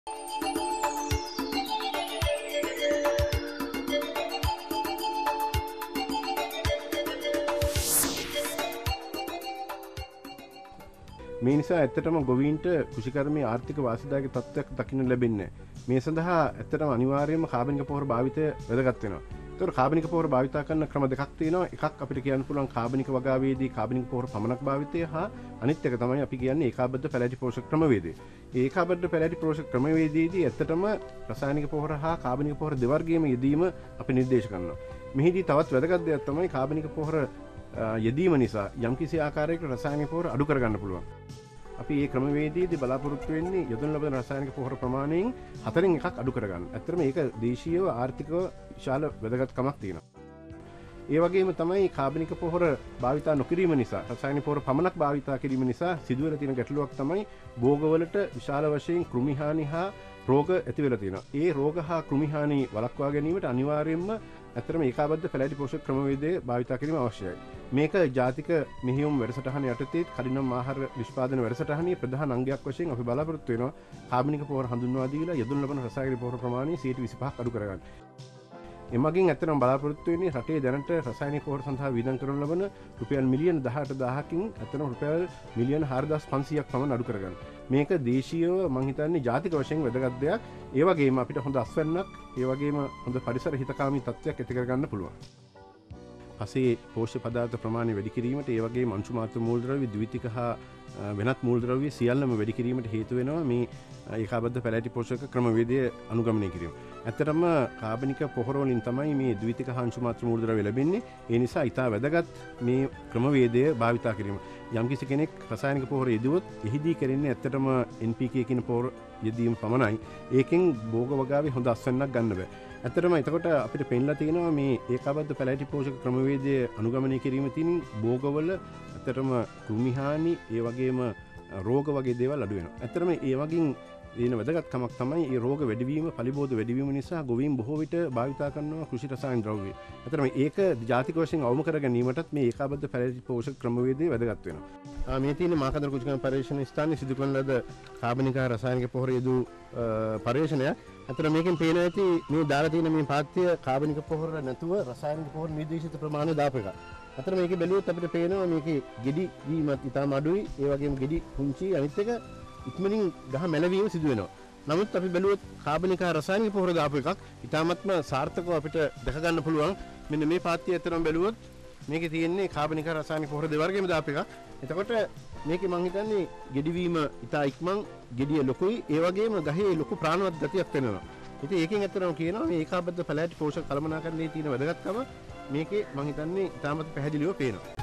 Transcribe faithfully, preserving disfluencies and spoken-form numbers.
මේ නිසා ඇත්තටම ගොවීන්ට කෘෂිකර්මයේ ආර්ථික වාසිදායක තත්ත්වයක් දකින්න ලැබෙන්නේ නැහැ. මේ සඳහා ඇත්තටම අනිවාර්යයෙන්ම කාබනික පොහොර භාවිතය වැදගත් වෙනවා. ඒතකොට කාබනික පොහොර භාවිත කරන ක්‍රම දෙකක් තියෙනවා. එකක් අපිට කියන්න පුළුවන් කාබනික වගාවේදී කාබනික පොහොර පමණක් භාවිතය හා අනිත් එක තමයි අපි කියන්නේ ඒකාබද්ධ පැලැටි පෝෂක ක්‍රමවේදය. ඒ ඒකාබද්ධ පැලැටි පෝෂක ක්‍රමවේදයේදී ඇත්තටම රසායනික පොහොර හා කාබනික පොහොර දෙවර්ගයේම යෙදීම අපි නිර්දේශ කරනවා. මෙහිදී තවත් වැදගත් දෙයක් තමයි කාබනික පොහොර යෙදීම නිසා යම්කිසි ආකාරයකට රසායනික පොහොර අඩු කරගන්න පුළුවන්. අපි මේ ක්‍රමවේදයේදී බලාපොරොත්තු වෙන්නේ යොදන ලබන රසායනික පොහොර ප්‍රමාණයෙන් හතරෙන් එකක් අඩු කරගන්න. ඇත්තටම ඒක දේශීයව ආර්ථිකව විශාල වැදගත්කමක් තියෙනවා. ඒ වගේම තමයි කාබනික පොහොර භාවිතා නොකිරීම නිසා රසායනික පොහොර පමණක් භාවිතා කිරීම නිසා සිදුවෙලා තියෙන ගැටලුවක් තමයි භෝගවලට විශාල වශයෙන් කෘමිහානි හා රෝග ඇති වෙලා තියෙනවා. ඒ රෝග හා කෘමිහානි වළක්වා ගැනීමට අනිවාර්යයෙන්ම ඇත්තටම ඒකාබද්ධ පැලැටි පෝෂක ක්‍රමවේදය භාවිතා කිරීම අවශ්‍යයි. මේක ජාතික මෙහෙයුම් වැඩසටහන යටතේ කඩිනම් ආහාර නිෂ්පාදන වැඩසටහනේ ප්‍රධාන අංගයක් වශයෙන් අපි බලාපොරොත්තු වෙනවා කාබනික පොහොර හඳුන්වා දීලා යොදන ලබන රසායනික පොහොර ප්‍රමාණය සියයට විසිපහක් අඩු කරගන්න. එමගින් ඇත්තටම බලාපොරොත්තු වෙන්නේ රටේ දැනට රසායනික පොහොර සඳහා වියදම් කරන ලබන රුපියල් මිලියන දහඅට දහසකින් ඇත්තටම රුපියල් මිලියන හාරදාස් පන්සීයක් පමණ අඩු කරගන්න. මේක දේශීයව මම හිතන්නේ ජාතික වශයෙන් වැදගත් දෙයක්. ඒ වගේම අපිට හොඳ අස්වැන්නක්, ඒ වගේම හොඳ පරිසර හිතකාමී තත්ත්වයක් ඇති කරගන්න පුළුවන්. පසේ පෝෂ්‍ය පදාර්ථ ප්‍රමාණය වැඩි කිරීමට, ඒ වගේම අංශු මාත්‍ර මූලද්‍රව්‍ය, ද්විතීක හා වෙනත් මූලද්‍රව්‍ය සියල්ලම වැඩි කිරීමට හේතු වෙනවා මේ ඒකාබද්ධ පැලැටි පෝෂක ක්‍රමවේදය අනුගමනය කිරීම. ඇත්තටම කාබනික පොහොර වලින් තමයි මේ ද්විතීක හා අංශු මාත්‍ර මූලද්‍රව්‍ය ලැබෙන්නේ. ඒ නිසා ඊට වැදගත් මේ ක්‍රමවේදය භාවිතා කිරීම. යම්කිසි කෙනෙක් රසායනික පොහොර යෙදුවොත් එහිදී කරන්නේ ඇත්තටම එන් පී කේ කියන පොහොර යෙදීම පමණයි. ඒකෙන් භෝග වගාවේ හොඳ අස්වැන්නක් ගන්න බෑ. ඇත්තටම එතකොට අපිට පෙන්ලා තියෙනවා මේ ඒකාබද්ධ පැලැටි පෝෂක ක්‍රමවේදය අනුගමනය කිරීම තියෙන භෝගවල ඇත්තටම කෘමිහානි, ඒ වගේම රෝග වගේ දේවල් අඩු වෙනවා. ඇත්තටම ඒ වගේම තියෙන වැදගත්කමක් තමයි මේ රෝග වැඩිවීම, පලිබෝධ වැඩිවීම නිසා ගොවීන් බොහෝ විට භාවිතා කරනවා කෘෂි රසායන ද්‍රව්‍ය. ඇත්තටම ඒක ජාතික වශයෙන් අවම කර ගැනීමටත් මේ ඒකාබද්ධ පැලැටි පෝෂක ක්‍රමවේදය වැදගත් වෙනවා. මේ තියෙන මාකන්දර කෘෂිකර්ම පරීක්ෂණ ස්ථානයේ සිදු කරන ලද කාබනික රසායනික පොහොර යෙදූ පරීක්ෂණයක්. අතර මේකෙන් පේන ඇති මේ දාලා තියෙන මේ පාත්‍ය කාබනික පොහොර නැතුව රසායනික පොහොර නිර්දේශිත ප්‍රමාණය දාපු එක. අතර මේකේ බැලුවොත් අපිට පේනවා මේකේ ගෙඩි වීමත් ඉතාම අඩුයි. ඒ වගේම ගෙඩි කුංචි, අනිත් එක ඉක්මනින් ගහ මැලවීම සිදු වෙනවා. නමුත් අපි බැලුවොත් කාබනික රසායනික පොහොර දාපු එකක් ඉතාමත්ම සාර්ථකව අපිට දැක ගන්න පුළුවන්. මෙන්න මේ පාත්‍ය ඇත්තටම බැලුවොත් මේකේ තියෙන්නේ කාබනික රසායනික පොහොර දෙවර්ගෙම දාපු එකක්. එතකොට මේකේ මම හිතන්නේ ගෙඩිවීම ඉතා ඉක්මන්, ගෙඩිය ලොකුයි, ඒ වගේම ගහේ ලොකු ප්‍රාණවත් ගතියක් වෙනවා. ඉතින් ඒකෙන් ඇත්තටම කියනවා මේ ඒකාබද්ධ පැලැටි පෝෂක කළමනාකරණයේ තියෙන වැදගත්කම මේකේ මම හිතන්නේ ඉතාමත් පැහැදිලිව පේනවා.